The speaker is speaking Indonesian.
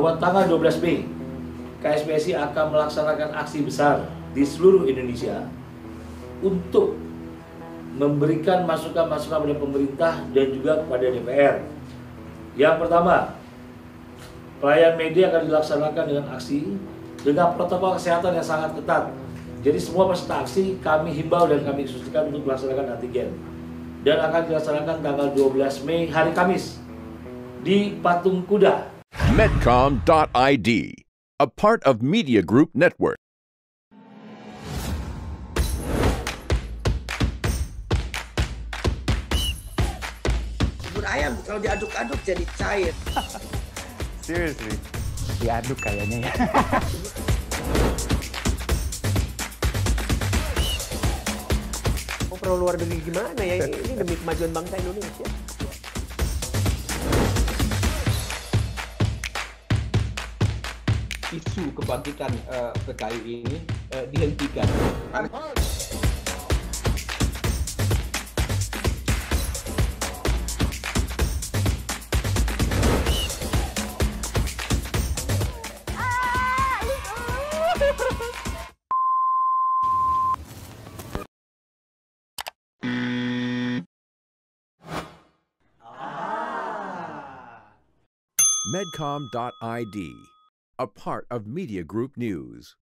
bahwa tanggal 12 Mei KSPSI akan melaksanakan aksi besar di seluruh Indonesia untuk memberikan masukan-masukan kepada pemerintah dan juga kepada DPR. Yang pertama, pelayan media akan dilaksanakan dengan aksi dengan protokol kesehatan yang sangat ketat. Jadi semua peserta aksi kami himbau dan kami instruksikan untuk melaksanakan antigen. Dan akan dilaksanakan tanggal 12 Mei hari Kamis di Patung Kuda. Medcom.id, a part of Media Group Network. Bubur ayam kalau diaduk-aduk jadi cair. Seriously? Diaduk kayaknya ya. Mau perlu luar negeri gimana ya? Ini demi kemajuan bangsa Indonesia. Isu kebangkitan PKI ini dihentikan. Medcom.id, a part of Media Group News.